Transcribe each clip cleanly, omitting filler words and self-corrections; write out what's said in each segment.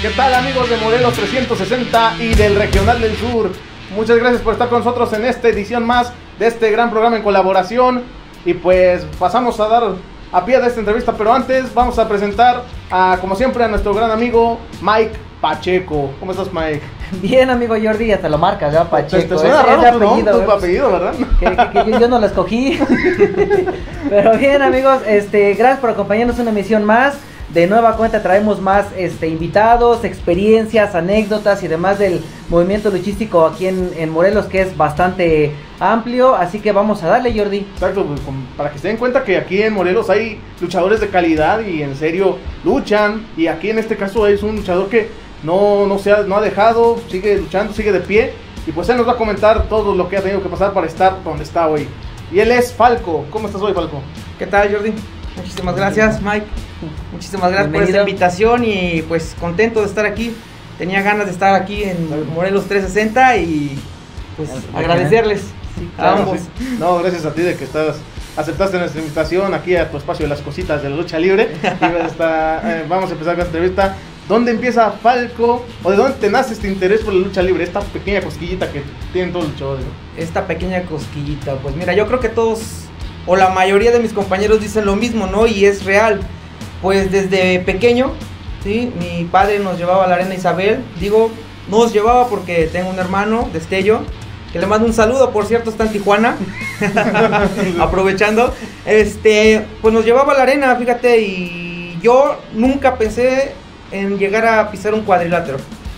¿Qué tal, amigos de Morelos 360 y del Regional del Sur? Muchas gracias por estar con nosotros en esta edición más de este gran programa en colaboración. Y pues pasamos a dar a pie de esta entrevista, pero antes vamos a presentar como siempre a nuestro gran amigo Mike Pacheco. ¿Cómo estás, Mike? Bien, amigo Jordi, ya te lo marcas, ya Pacheco. Te suena raro tu apellido, ¿verdad? Que yo no lo escogí. Pero bien, amigos, gracias por acompañarnos en una emisión más. De nueva cuenta traemos más invitados, experiencias, anécdotas y demás del movimiento luchístico aquí en Morelos, que es bastante amplio, así que vamos a darle, Jordi. Exacto, pues, para que se den cuenta que aquí en Morelos hay luchadores de calidad y en serio luchan, y aquí en este caso es un luchador que no ha dejado, sigue luchando, sigue de pie, y pues él nos va a comentar todo lo que ha tenido que pasar para estar donde está hoy. Y él es Falco. ¿Cómo estás hoy, Falco? ¿Qué tal, Jordi? Muchísimas gracias, Mike. Muchísimas gracias por esta invitación y pues contento de estar aquí. Tenía ganas de estar aquí en Morelos 360 y pues agradecerles a ambos. Sí. No, gracias a ti de que aceptaste nuestra invitación aquí a tu espacio de las cositas de la lucha libre. Y vamos a empezar con la entrevista. ¿Dónde empieza Falco? ¿O de dónde te nace este interés por la lucha libre? Esta pequeña cosquillita que tienen todos los luchadores, ¿no? Esta pequeña cosquillita, pues mira, yo creo que todos o la mayoría de mis compañeros dicen lo mismo, ¿no? Y es real. Pues desde pequeño, ¿sí? Mi padre nos llevaba a la Arena Isabel. Digo, nos llevaba porque tengo un hermano, Destello, que le mando un saludo, por cierto, está en Tijuana. Aprovechando. Pues nos llevaba a la arena, fíjate, y yo nunca pensé en llegar a pisar un cuadrilátero.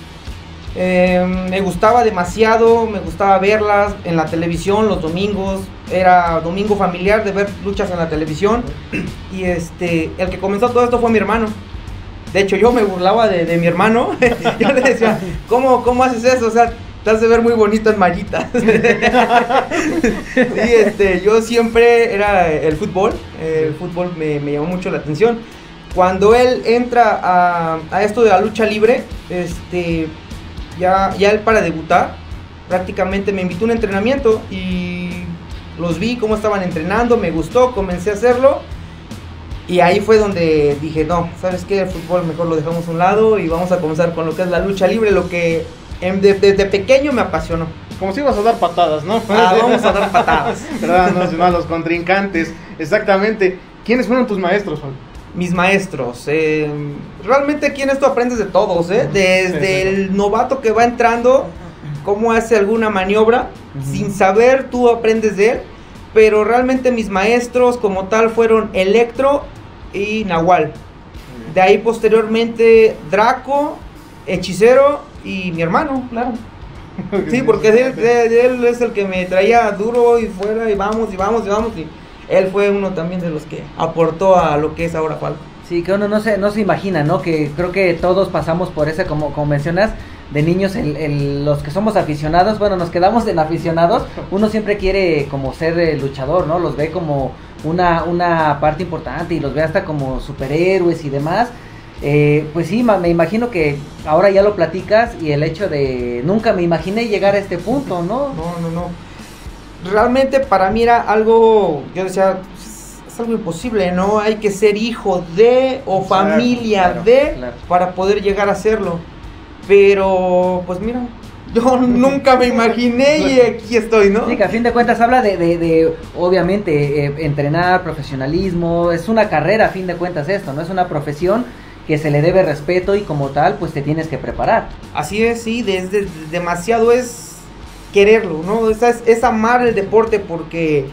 Me gustaba demasiado, me gustaba verlas en la televisión los domingos. Era domingo familiar de ver luchas en la televisión. Y el que comenzó todo esto fue mi hermano. De hecho, yo me burlaba de mi hermano. Yo le decía, ¿cómo haces eso? O sea, te hace ver muy bonito en mallitas. Sí, yo siempre era el fútbol. El fútbol me llamó mucho la atención. Cuando él entra a esto de la lucha libre, ya él para debutar, prácticamente me invitó a un entrenamiento y los vi cómo estaban entrenando, me gustó, comencé a hacerlo y ahí fue donde dije, no, ¿sabes qué? El fútbol mejor lo dejamos a un lado y vamos a comenzar con lo que es la lucha libre, lo que desde pequeño me apasionó. Como si ibas a dar patadas, ¿no? Vamos a dar patadas. No, a los contrincantes, exactamente. ¿Quiénes fueron tus maestros, Juan? Mis maestros, realmente aquí en esto aprendes de todos, desde el novato que va entrando, cómo hace alguna maniobra, sin saber tú aprendes de él, pero realmente mis maestros como tal fueron Electro y Nahual, de ahí posteriormente Draco, Hechicero y mi hermano, claro. Sí, porque él es el que me traía duro y fuera y vamos y él fue uno también de los que aportó a lo que es ahora Falco. Sí, que uno no se imagina, ¿no? Que creo que todos pasamos por ese, como mencionas, de niños, los que somos aficionados, bueno, nos quedamos en aficionados, uno siempre quiere como ser luchador, ¿no? Los ve como una parte importante y los ve hasta como superhéroes y demás. Pues sí, me imagino que ahora ya lo platicas y el hecho de nunca me imaginé llegar a este punto, ¿no? No. Realmente para mí era algo, yo decía, es algo imposible, ¿no? Hay que ser hijo de o familia claro. Para poder llegar a hacerlo. Pero, pues mira, yo nunca me imaginé y aquí estoy, ¿no? Sí, que a fin de cuentas habla de obviamente, entrenar, profesionalismo, es una carrera a fin de cuentas esto, ¿no? Es una profesión que se le debe respeto y como tal, pues te tienes que preparar. Así es, sí, desde demasiado es quererlo, ¿no? Es amar el deporte porque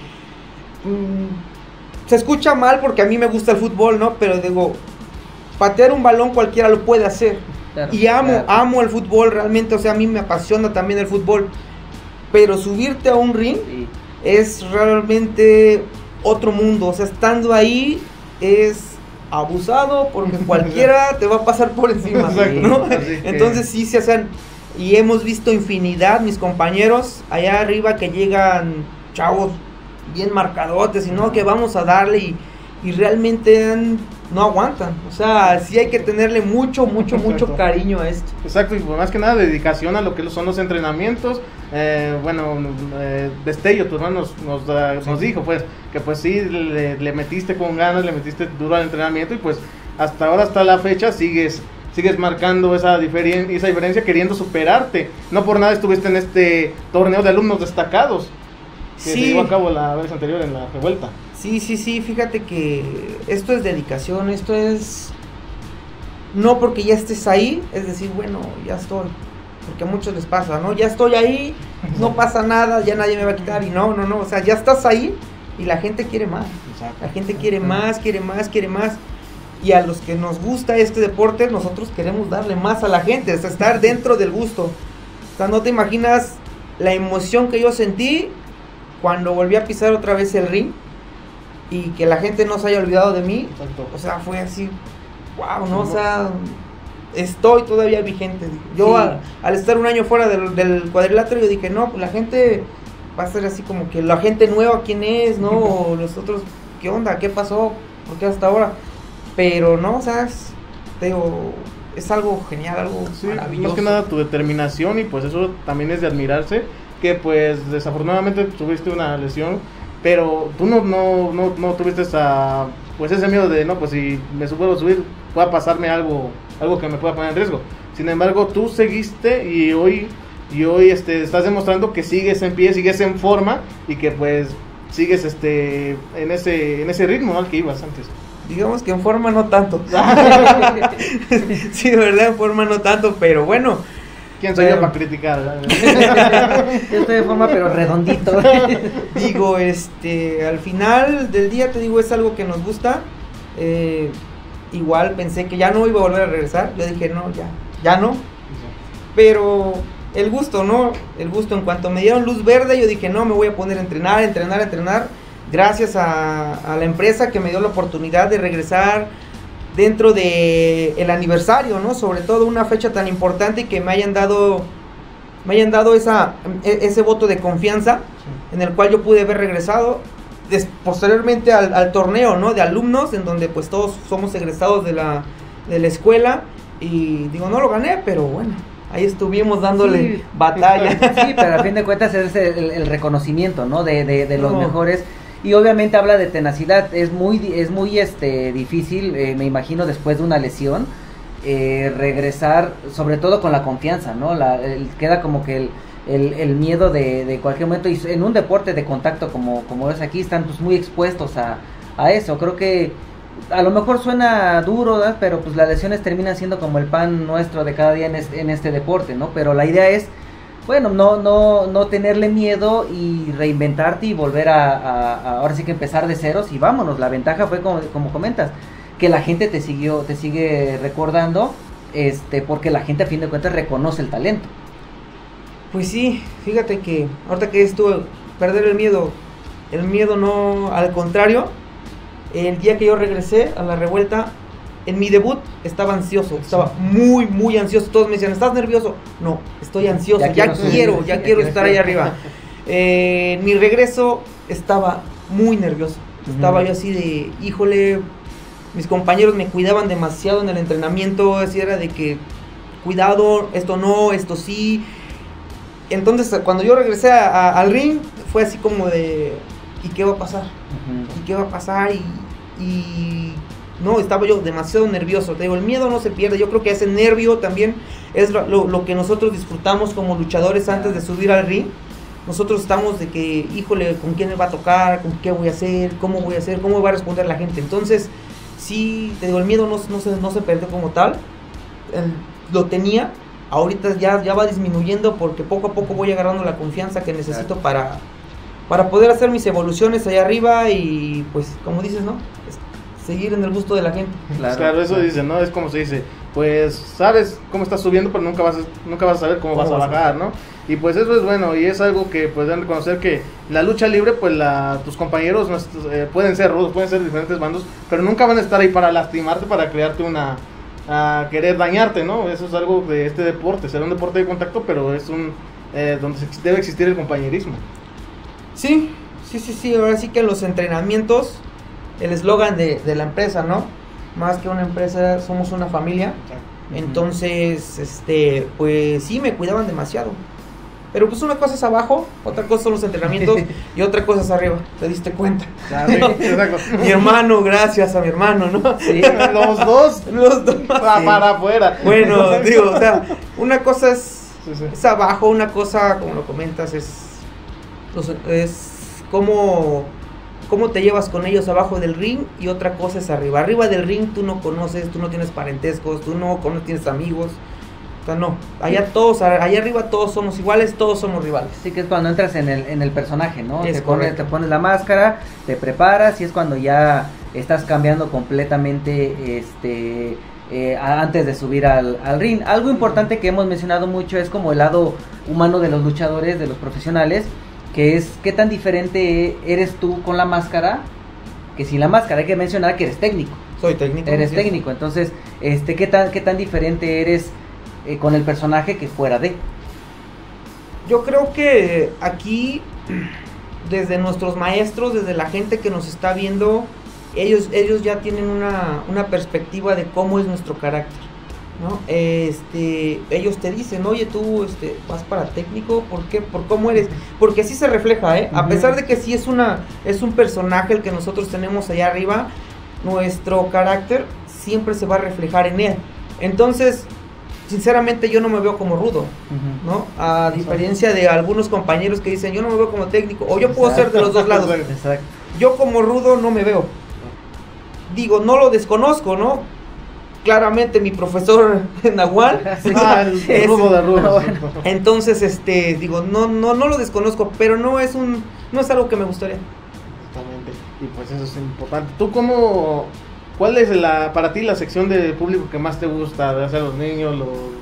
se escucha mal porque a mí me gusta el fútbol, ¿no? Pero digo, patear un balón cualquiera lo puede hacer. Claro, y amo el fútbol realmente, o sea, a mí me apasiona también el fútbol. Pero subirte a un ring es realmente otro mundo, o sea, estando ahí es abusado porque cualquiera te va a pasar por encima, ¿no? Entonces sí se hacen. Y hemos visto infinidad, mis compañeros allá arriba que llegan chavos bien marcadotes y no, que vamos a darle y realmente no aguantan. O sea, sí hay que tenerle mucho cariño a esto. Exacto, y más que nada dedicación a lo que son los entrenamientos. Destello, tu hermano nos dijo pues que pues sí, le metiste con ganas, le metiste duro al entrenamiento y pues hasta ahora, hasta la fecha, sigues sigues marcando esa diferencia, queriendo superarte. No por nada estuviste en este torneo de alumnos destacados que se llevó a cabo la vez anterior en la revuelta. Sí, fíjate que esto es dedicación, esto es... No porque ya estés ahí, es decir, bueno, ya estoy, porque a muchos les pasa, ¿no? Ya estoy ahí, no pasa nada, ya nadie me va a quitar, y no, o sea, ya estás ahí y la gente quiere más. La gente quiere más, y a los que nos gusta este deporte, nosotros queremos darle más a la gente, o sea, estar dentro del gusto. O sea, no te imaginas la emoción que yo sentí cuando volví a pisar otra vez el ring y que la gente no se haya olvidado de mí. Exacto. O sea, fue así, wow, ¿no? O sea, estoy todavía vigente. Yo al estar un año fuera del cuadrilátero, yo dije, no, pues la gente va a ser así como que la gente nueva, ¿quién es? ¿No? O los otros, ¿qué onda? ¿Qué pasó? ¿Por qué hasta ahora? Pero no, o sea, te digo, es algo genial, algo maravilloso. Más que nada tu determinación, y pues eso también es de admirarse, que pues desafortunadamente tuviste una lesión, pero tú no tuviste ese miedo de, no, pues si me puedo subir, pueda pasarme algo que me pueda poner en riesgo. Sin embargo, tú seguiste y hoy estás demostrando que sigues en pie, sigues en forma, y que pues sigues en ese ritmo, ¿no?, al que ibas antes. Digamos que en forma no tanto. Sí, de verdad, en forma no tanto, pero bueno. ¿Quién soy yo para criticar? Yo estoy de forma, pero redondito. Digo, al final del día, te digo, es algo que nos gusta. Igual pensé que ya no iba a volver a regresar. Yo dije, no, ya no. Pero el gusto, ¿no? El gusto, en cuanto me dieron luz verde, yo dije, no, me voy a poner a entrenar. Gracias a la empresa que me dio la oportunidad de regresar dentro de el aniversario, ¿no? Sobre todo una fecha tan importante, y que me hayan dado ese voto de confianza, sí, en el cual yo pude haber regresado posteriormente al torneo, ¿no?, de alumnos, en donde pues todos somos egresados de la escuela, y digo, no lo gané, pero bueno, ahí estuvimos dándole batalla. Sí, pero a fin de cuentas es el reconocimiento, ¿no?, de los mejores. Y obviamente habla de tenacidad. Es muy difícil, me imagino, después de una lesión, regresar, sobre todo con la confianza, ¿no? Queda como que el miedo de cualquier momento, y en un deporte de contacto como es aquí, están pues muy expuestos a eso. Creo que a lo mejor suena duro, ¿verdad?, pero pues las lesiones terminan siendo como el pan nuestro de cada día en este deporte, ¿no? Pero la idea es, bueno, no tenerle miedo y reinventarte y volver a ahora sí que empezar de ceros y vámonos. La ventaja fue, como comentas, que la gente te sigue recordando, porque la gente a fin de cuentas reconoce el talento. Pues sí, fíjate que ahorita que estuve perder el miedo no, al contrario, el día que yo regresé a la revuelta, en mi debut estaba ansioso, estaba muy, muy ansioso. Todos me decían, ¿estás nervioso? No, estoy ansioso, ya quiero estar ahí arriba. En mi regreso estaba muy nervioso. Estaba yo así de, híjole, mis compañeros me cuidaban demasiado en el entrenamiento, así era de que, cuidado, esto no, esto sí. Entonces, cuando yo regresé al ring, fue así como de, ¿y qué va a pasar? ¿Y qué va a pasar? Y no, estaba yo demasiado nervioso. Te digo, el miedo no se pierde. Yo creo que ese nervio también es lo que nosotros disfrutamos como luchadores antes de subir al ring. Nosotros estamos de que, híjole, ¿con quién me va a tocar? ¿Con qué voy a hacer? ¿Cómo voy a hacer? ¿Cómo va a responder la gente? Entonces, sí, te digo, el miedo no se perdió como tal. Lo tenía. Ahorita ya va disminuyendo, porque poco a poco voy agarrando la confianza que necesito para poder hacer mis evoluciones allá arriba y, pues, como dices, ¿no?, seguir en el gusto de la gente. Claro, eso dice, ¿no? Es como se dice, pues sabes cómo estás subiendo, pero nunca vas a saber cómo vas a bajar, ¿no? Y pues eso es bueno, y es algo que pues deben reconocer, que la lucha libre, pues tus compañeros pueden ser rudos, pueden ser de diferentes bandos, pero nunca van a estar ahí para lastimarte, para crearte a querer dañarte, ¿no? Eso es algo de este deporte, será un deporte de contacto, pero es donde debe existir el compañerismo. Sí, ahora sí que en los entrenamientos, el eslogan de la empresa, ¿no?, más que una empresa, somos una familia. Entonces, pues sí, me cuidaban demasiado. Pero pues una cosa es abajo, otra cosa son los entrenamientos y otra cosa es arriba, ¿te diste cuenta? Claro, exacto. Mi hermano, gracias a mi hermano, ¿no? Sí, los dos para afuera. Bueno, digo, o sea, una cosa es, Sí. es abajo, una cosa, como lo comentas, es cómo te llevas con ellos abajo del ring, y otra cosa es arriba. Arriba del ring tú no conoces, tú no tienes parentescos, tú no tienes amigos. O sea, no, allá arriba todos somos iguales, todos somos rivales. Sí, que es cuando entras en el personaje, ¿no? Es te pones la máscara, te preparas, y es cuando ya estás cambiando completamente antes de subir al ring. Algo importante que hemos mencionado mucho es como el lado humano de los luchadores, de los profesionales, que es qué tan diferente eres tú con la máscara que sin la máscara. Hay que mencionar que eres técnico. Soy técnico. Eres técnico, entonces, qué tan diferente eres con el personaje que fuera de. Yo creo que aquí, desde nuestros maestros, desde la gente que nos está viendo, ellos ya tienen una perspectiva de cómo es nuestro carácter, ¿no? Ellos te dicen, oye, tú vas para técnico, ¿por qué? ¿Por cómo eres? Porque así se refleja, ¿eh? A pesar de que sí es un personaje el que nosotros tenemos allá arriba, nuestro carácter siempre se va a reflejar en él. Entonces, sinceramente yo no me veo como rudo, ¿no? A diferencia de algunos compañeros que dicen, yo no me veo como técnico, o yo puedo ser de los dos lados. Exacto. Yo como rudo no me veo. Digo, no lo desconozco, ¿no? Claramente mi profesor Nahual el rudo de rudo. Entonces, digo, no lo desconozco, pero no es algo que me gustaría. Exactamente. Y pues eso es importante. ¿Tú cuál es para ti la sección de público que más te gusta? Ya sea los niños,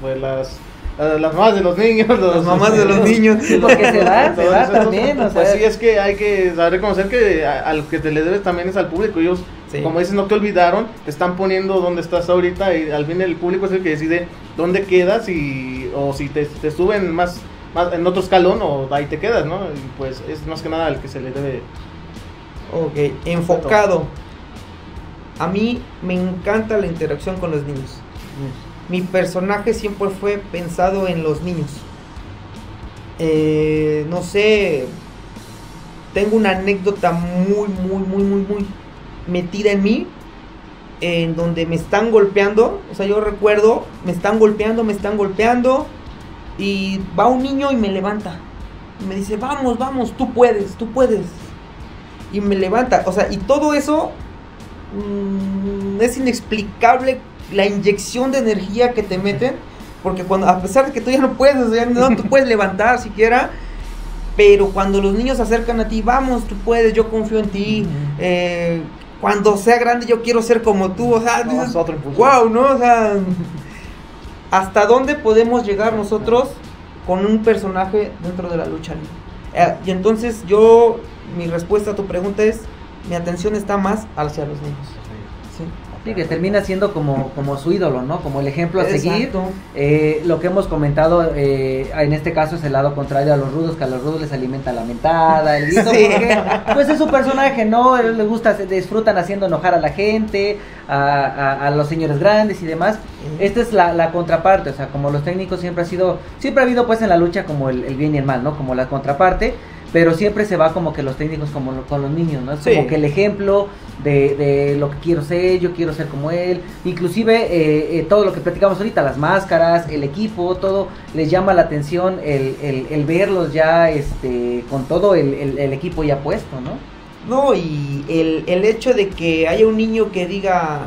las mamás de los niños, las mamás de los niños. Sí, porque se da también, o sea, pues sí, es que hay que saber reconocer que a lo que te le debes también es al público. Ellos, sí, como dices, no te olvidaron, te están poniendo donde estás ahorita, y al fin el público es el que decide dónde quedas, o si te suben más en otro escalón, o ahí te quedas, ¿no? Y pues es más que nada al que se le debe. Ok, enfocado. A mí me encanta la interacción con los niños. Mi personaje siempre fue pensado en los niños. No sé, tengo una anécdota muy metida en mí, en donde me están golpeando. O sea, yo recuerdo, me están golpeando, y va un niño y me levanta. Y me dice, vamos, tú puedes. Y me levanta, o sea, y todo eso es inexplicable, la inyección de energía que te meten, porque cuando, a pesar de que tú ya no puedes, o sea, no te puedes levantar siquiera, pero cuando los niños se acercan a ti, vamos, tú puedes, yo confío en ti, cuando sea grande yo quiero ser como tú, o sea, dices, wow, ¿no? O sea, ¿hasta dónde podemos llegar nosotros con un personaje dentro de la lucha libre? Y entonces mi respuesta a tu pregunta es, mi atención está más hacia los niños. Sí, que termina siendo como su ídolo, ¿no? Como el ejemplo a seguir. Exacto. Lo que hemos comentado, en este caso es el lado contrario a los rudos, que a los rudos les alimenta la mentada, el grito, sí, porque pues es su personaje, ¿no? A ellos les gusta, disfrutan haciendo enojar a la gente, a los señores grandes y demás. Esta es la contraparte, o sea, como los técnicos siempre ha habido pues en la lucha como el bien y el mal, ¿no? Como la contraparte. Pero siempre se va como que los técnicos con los niños, ¿no? Es como que el ejemplo de lo que quiero ser, yo quiero ser como él. Inclusive todo lo que platicamos ahorita, las máscaras, el equipo, todo les llama la atención el verlos ya con todo el equipo ya puesto, ¿no? No, y el hecho de que haya un niño que diga,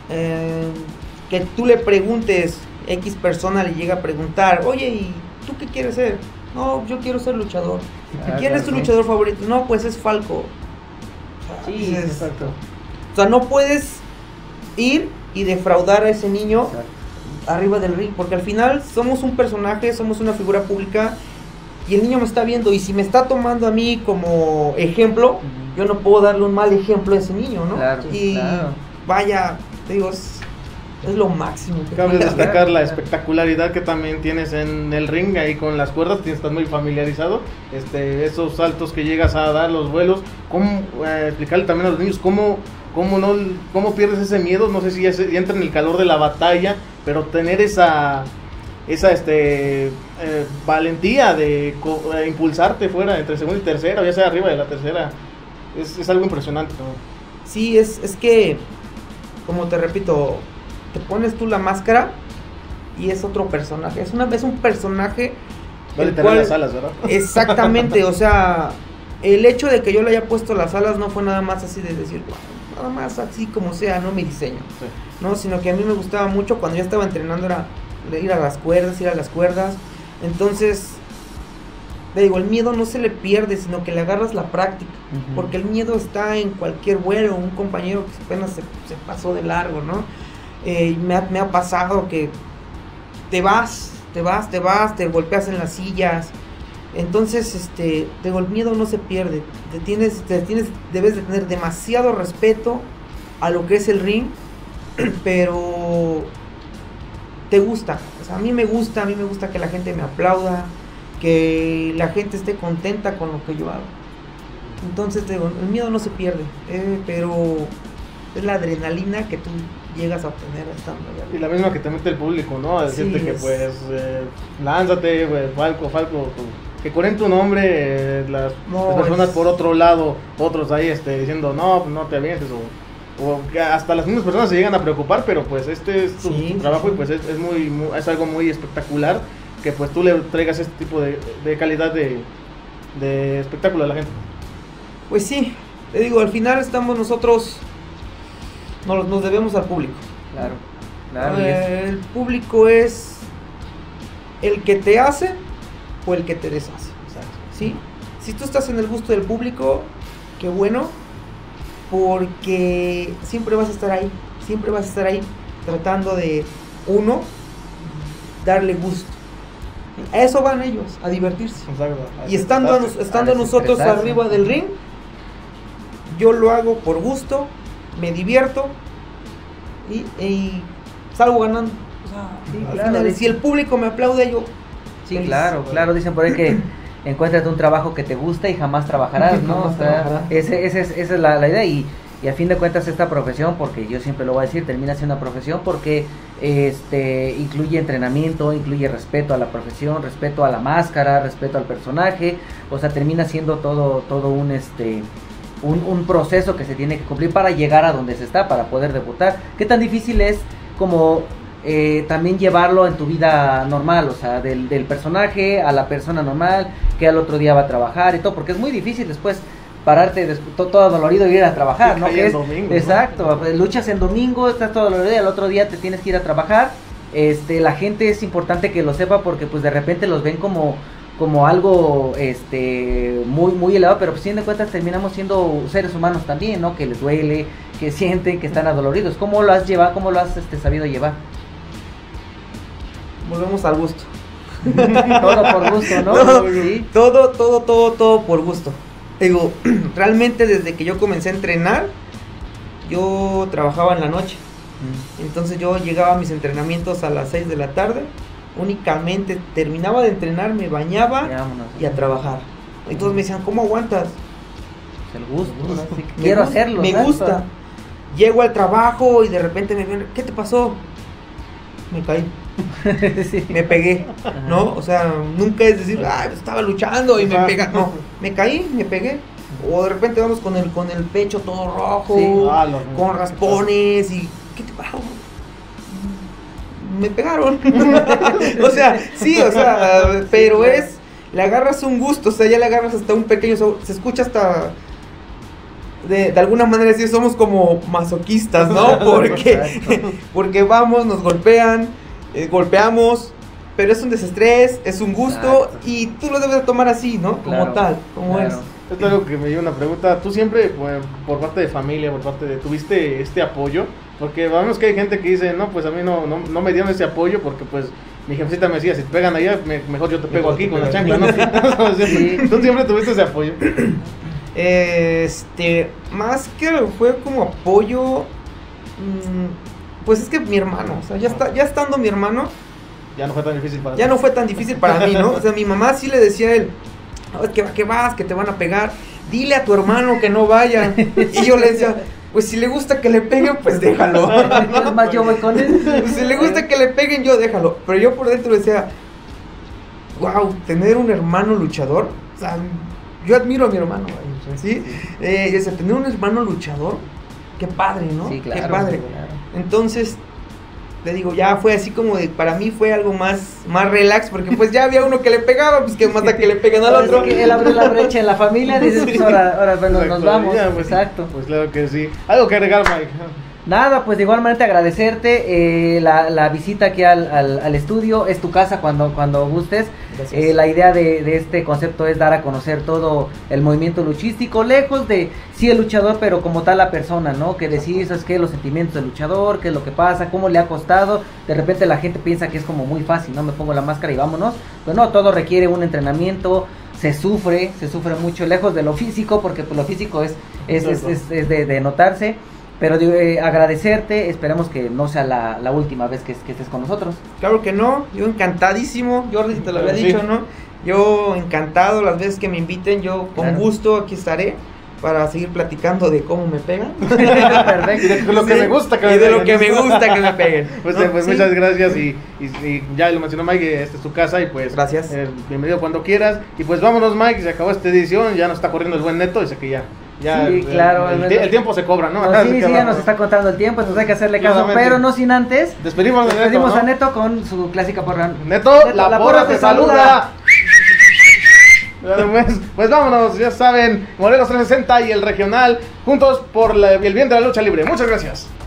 que tú le preguntes, X persona le llega a preguntar, oye, ¿y tú qué quieres ser? No, yo quiero ser luchador. ¿Quién es tu luchador favorito? No, pues es Falco. Sí, exacto. O sea, no puedes ir y defraudar a ese niño arriba del ring, porque al final somos un personaje, somos una figura pública, y el niño me está viendo, y si me está tomando a mí como ejemplo, yo no puedo darle un mal ejemplo a ese niño, ¿no? Claro, vaya, te digo, es lo máximo. Cabe destacar la espectacularidad que también tienes en el ring, ahí con las cuerdas, estás muy familiarizado, esos saltos que llegas a dar, los vuelos, cómo explicarle también a los niños cómo pierdes ese miedo, no sé si ya entra en el calor de la batalla, pero tener esa esa valentía de impulsarte fuera entre segunda y tercera, o ya sea arriba de la tercera, es algo impresionante, ¿no? Sí, es que, como te repito, te pones tú la máscara y es otro personaje, es un personaje... Vale tener las alas, ¿verdad? Exactamente, o sea, el hecho de que yo le haya puesto las alas no fue nada más así de decir, nada más así como sea, no mi diseño, sí. No, sino que a mí me gustaba mucho cuando yo estaba entrenando era ir a las cuerdas, entonces, te digo, el miedo no se le pierde, sino que le agarras la práctica, porque el miedo está en cualquier vuelo, un compañero que apenas se pasó de largo, ¿no? Me ha pasado que te vas, te golpeas en las sillas, entonces, digo, el miedo no se pierde, debes de tener demasiado respeto a lo que es el ring, pero te gusta, o sea, a mí me gusta que la gente me aplauda, que la gente esté contenta con lo que yo hago, entonces, digo, el miedo no se pierde, pero es la adrenalina que tú llegas a obtener estando allá. Y la misma que te mete el público, ¿no? A decirte sí, que pues lánzate, pues, Falco, que corren tu nombre, las personas por otro lado, otros ahí diciendo no, pues no te avientes, o que hasta las mismas personas se llegan a preocupar, pero pues este es tu trabajo y pues es algo muy espectacular que pues tú le traigas este tipo de calidad de espectáculo a la gente. Pues sí, te digo, al final estamos nosotros, nos debemos al público. Claro. El público es el que te hace o el que te deshace. Exacto. ¿Sí? Si tú estás en el gusto del público, qué bueno, porque siempre vas a estar ahí tratando de, uno, darle gusto. A eso van ellos, a divertirse. Exacto. Y estando nosotros arriba del ring, yo lo hago por gusto, me divierto y salgo ganando. O sea, sí, al claro, final, si el público me aplaude, yo... Sí, feliz. Claro, dicen por ahí que encuéntrate un trabajo que te gusta y jamás trabajarás, ¿no? O sea, esa es la idea y a fin de cuentas esta profesión, porque yo siempre lo voy a decir, termina siendo una profesión porque incluye entrenamiento, incluye respeto a la profesión, respeto a la máscara, respeto al personaje, o sea, termina siendo todo un proceso que se tiene que cumplir para llegar a donde se está, para poder debutar. ¿Qué tan difícil es como también llevarlo en tu vida normal, o sea, del personaje a la persona normal, que al otro día va a trabajar y todo, porque es muy difícil después pararte todo dolorido y ir a trabajar, ¿no? Que es domingo, exacto, ¿no? Luchas en domingo, estás todo dolorido y al otro día te tienes que ir a trabajar. La gente es importante que lo sepa porque pues de repente los ven como algo muy elevado, pero pues, sin de cuentas terminamos siendo seres humanos también, ¿no? Que les duele, que sienten, que están adoloridos. ¿Cómo lo has llevado? ¿Cómo lo has sabido llevar? Volvemos al gusto. Todo por gusto, ¿no? ¿Sí? Todo por gusto. Digo, realmente desde que yo comencé a entrenar, yo trabajaba en la noche. Entonces yo llegaba a mis entrenamientos a las 6 de la tarde. Únicamente terminaba de entrenar, me bañaba y a trabajar. Entonces me decían, ¿cómo aguantas? El gusto, ¿no? Así que quiero hacerlo. Me gusta. Llego al trabajo y de repente me ven, ¿qué te pasó? Me caí. Sí. Me pegué, ¿no? O sea, nunca es decir, estaba luchando y me pega. No, me caí, me pegué. O de repente vamos con el pecho todo rojo, sí. Con raspones y ¿qué te pasó? Me pegaron. O sea, sí, o sea, pero le agarras un gusto, o sea, ya le agarras hasta un pequeño, se escucha hasta de alguna manera sí somos como masoquistas, ¿no? Porque vamos, nos golpean, golpeamos, pero es un desestrés, es un gusto. Exacto. Y tú lo debes de tomar así, ¿no? Claro, como tal, como claro. Es algo que me dio una pregunta. ¿Tú siempre, por parte de familia, tuviste este apoyo? Porque vamos que hay gente que dice, no, pues a mí no me dieron ese apoyo porque pues mi jefecita me decía, si te pegan allá, mejor yo te pego aquí con la chancla, ¿no? Sí. ¿Tú siempre tuviste ese apoyo? Más que fue como apoyo, pues es que mi hermano, o sea, ya estando mi hermano, ya no fue tan difícil para ti. Ya no fue tan difícil para mí, ¿no? O sea, mi mamá sí le decía a él, no, que vas, que te van a pegar, dile a tu hermano que no vaya. Y yo le decía, pues si le gusta que le peguen, pues déjalo. Es más, yo voy con él. Pues si le gusta que le peguen, yo déjalo. Pero yo por dentro decía, wow, tener un hermano luchador, o sea, yo admiro a mi hermano, ¿sí? O sea, tener un hermano luchador, qué padre, ¿no? Sí, claro. Qué padre. Claro. Entonces, te digo, ya fue así como de, para mí fue algo más relax, porque pues ya había uno que le pegaba, pues que más da que le pegan al otro. Es que él abre la brecha en la familia, dices, pues ahora bueno, nos vamos. Ya, pues, exacto. Pues claro que sí. ¿Algo que agregar, Mike? Nada, pues de igual manera agradecerte la visita aquí al estudio. Es tu casa cuando gustes. La idea de este concepto es dar a conocer todo el movimiento luchístico, lejos de sí el luchador, pero como tal la persona, ¿no? Que decís, ¿sabes qué? Los sentimientos del luchador, qué es lo que pasa, cómo le ha costado. De repente la gente piensa que es como muy fácil, ¿no? Me pongo la máscara y vámonos. Pero no, todo requiere un entrenamiento. Se sufre mucho, lejos de lo físico, porque pues lo físico es de notarse. Pero agradecerte, esperemos que no sea la última vez que estés con nosotros. Claro que no, yo encantadísimo, Jordi, si te lo había Sí. dicho, ¿no? Yo encantado, las veces que me inviten, yo con Claro. gusto aquí estaré para seguir platicando de cómo me pegan. Y de lo que me gusta que me y de peguen. lo que me gusta que me peguen. Pues, ¿no? pues Sí. muchas gracias y ya lo mencionó Mike, esta es tu casa y pues Gracias. Bienvenido cuando quieras y pues vámonos Mike, se acabó esta edición, ya nos está corriendo el buen Neto, dice que ya Sí, claro, el tiempo se cobra, ¿no? No, Así sí, que ya vamos. nos está contando el tiempo, entonces hay que hacerle caso, Claramente. pero no sin antes. Despedimos de Neto, Despedimos ¿no? a Neto con su clásica porra. Neto, la porra te saluda. Pues vámonos, ya saben, Morelos 360 y el regional, juntos por el bien de la lucha libre. Muchas gracias.